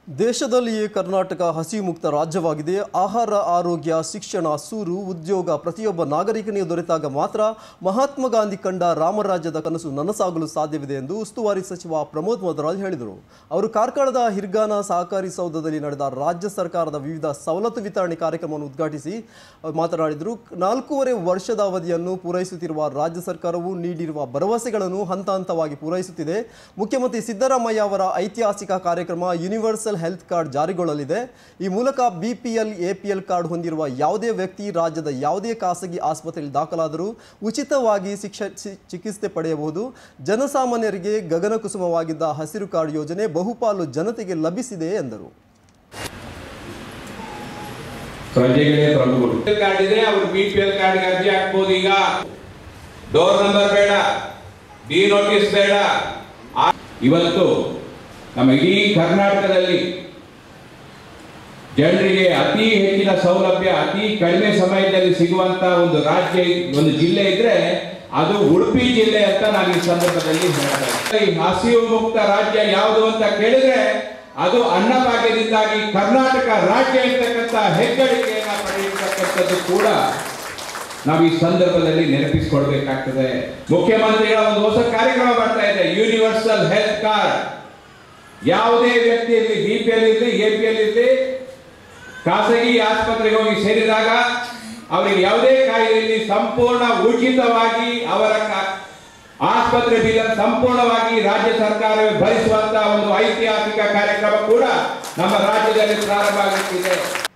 ದೇಶದಲ್ಲಿಯೇ ಕರ್ನಾಟಕ ಹಸಿವು ಮುಕ್ತ ರಾಜ್ಯವಾಗಿದೆ. ಆಹಾರ, ಆರೋಗ್ಯ, ಶಿಕ್ಷಣ, ಸೂರು, ಉದ್ಯೋಗ ಪ್ರತಿಯೊಬ್ಬ ನಾಗರಿಕನಿಗೆ ದೊರೆತಾಗ ಮಾತ್ರ ಮಹಾತ್ಮ ಗಾಂಧಿ ಕಂಡ ರಾಮರಾಜ್ಯದ ಕನಸು ನನಸಾಗಲು ಸಾಧ್ಯವಿದೆ ಎಂದು ಉಸ್ತುವಾರಿ ಸಚಿವ ಪ್ರಮೋದ್ madhwaraj ಹೇಳಿದರು. ಅವರು ಕಾರ್ಕಳದ ಹಿರ್ಗಾನ ಸಹಕಾರಿ ಸೌಧದಲ್ಲಿ ನಡೆದ ರಾಜ್ಯ ಸರ್ಕಾರದ ವಿವಿಧ ಸವಲತ್ತು ವಿತರಣೆ ಕಾರ್ಯಕ್ರಮವನ್ನು ಉದ್ಘಾಟಿಸಿ ಮಾತನಾಡಿದರು. 4.5 ವರ್ಷದ ಅವಧಿಯನ್ನು ಪೂರೈಸುತ್ತಿರುವ ರಾಜ್ಯ ಸರ್ಕಾರವು ನೀಡಿರುವ ಭರವಸೆಗಳನ್ನು ಹಂತ ಹಂತವಾಗಿ ಪೂರೈಸುತ್ತಿದೆ. ಮುಖ್ಯಮಂತ್ರಿ ಸಿದ್ದರಾಮಯ್ಯ ಅವರ ಐತಿಹಾಸಿಕ ಕಾರ್ಯಕ್ರಮ ಯೂನಿವರ್ಸಲ್ ಹೆಲ್ತ್ ಕಾರ್ಡ್ ಜಾರಿಗೊಳ್ಳಲಿದೆ. ಈ ಮೂಲಕ ಬಿಪಿಎಲ್ ಎಪಿಎಲ್ ಕಾರ್ಡ್ ಹೊಂದಿರುವ ಯಾವುದೇ ವ್ಯಕ್ತಿ ರಾಜ್ಯದ ಯಾವುದೇ ಖಾಸಗಿ ಆಸ್ಪತ್ರೆಯಲ್ಲಿ ದಾಖಲಾದರೂ ಉಚಿತವಾಗಿ ಚಿಕಿತ್ಸೆ ಪಡೆಯಬಹುದು. ಜನಸಾಮಾನ್ಯರಿಗೆ ಗಗನಕುಸುಮವಾಗಿದ್ದ ಹಸಿರು ಕಾರ್ಡ್ ಯೋಜನೆ ಬಹುಪಾಲು ಜನತೆಗೆ ಲಭಿಸಿದೆ ಎಂದರು. ಪ್ರಜೆಗಳೇ ಪ್ರಭುಗಳು. ಕಾರ್ಡ್ ಇದ್ರೆ ಅವರು ಬಿಪಿಎಲ್ ಕಾರ್ಡ್ ಅರ್ಜಿ ಹಾಕಬಹುದು. ಈಗ ಡೋರ್ ನಂಬರ್ ಬೇಡ, ಡಿ ನೋಟಿಸ್ ಬೇಡ. ಇವತ್ತು ನಮ್ಮ ಇಡೀ ಕರ್ನಾಟಕದಲ್ಲಿ ಜನರಿಗೆ ಅತಿ ಹೆಚ್ಚಿನ ಸೌಲಭ್ಯ ಅತಿ ಕಡಿಮೆ ಸಮಯದಲ್ಲಿ ಸಿಗುವಂತ ಒಂದು ರಾಜ್ಯ, ಒಂದು ಜಿಲ್ಲೆ ಇದ್ರೆ ಅದು ಉಡುಪಿ ಜಿಲ್ಲೆ ಅಂತ ನಾನು ಈ ಸಂದರ್ಭದಲ್ಲಿ ಹೇಳ್ತೇನೆ. ಈ ಹಸಿವು ಮುಕ್ತ ರಾಜ್ಯ ಯಾವುದು ಅಂತ ಕೇಳಿದ್ರೆ ಅದು ಅನ್ನಭಾಗ್ಯದಿಂದಾಗಿ ಕರ್ನಾಟಕ ರಾಜ್ಯ ಇರ್ತಕ್ಕಂಥ ಹೆಗ್ಗಳಿಕೆಯನ್ನ ಪಡೆಯತಕ್ಕಂಥದ್ದು ಕೂಡ ನಾವು ಈ ಸಂದರ್ಭದಲ್ಲಿ ನೆನಪಿಸಿಕೊಳ್ಬೇಕಾಗ್ತದೆ. ಮುಖ್ಯಮಂತ್ರಿಗಳ ಒಂದು ಹೊಸ ಕಾರ್ಯಕ್ರಮ ಬರ್ತಾ ಇದೆ, ಯೂನಿವರ್ಸಲ್ ಹೆಲ್ತ್ ಕಾರ್ಡ್. ಯಾವುದೇ ವ್ಯಕ್ತಿಯಲ್ಲಿ ಬಿಪಿಎಲ್ ಇರಲಿ ಎಪಿಎಲ್ ಇರಲಿ ಖಾಸಗಿ ಆಸ್ಪತ್ರೆಗೆ ಹೋಗಿ ಸೇರಿದಾಗ ಅವರಿಗೆ ಯಾವುದೇ ಕಾಯಿಲೆಯಲ್ಲಿ ಸಂಪೂರ್ಣ ಉಚಿತವಾಗಿ ಅವರ ಆಸ್ಪತ್ರೆ ಬಿಲ್ ಸಂಪೂರ್ಣವಾಗಿ ರಾಜ್ಯ ಸರ್ಕಾರವೇ ಭರಿಸುವಂತಹ ಒಂದು ಐತಿಹಾಸಿಕ ಕಾರ್ಯಕ್ರಮ ಕೂಡ ನಮ್ಮ ರಾಜ್ಯದಲ್ಲಿ ಪ್ರಾರಂಭ ಆಗುತ್ತಿದೆ.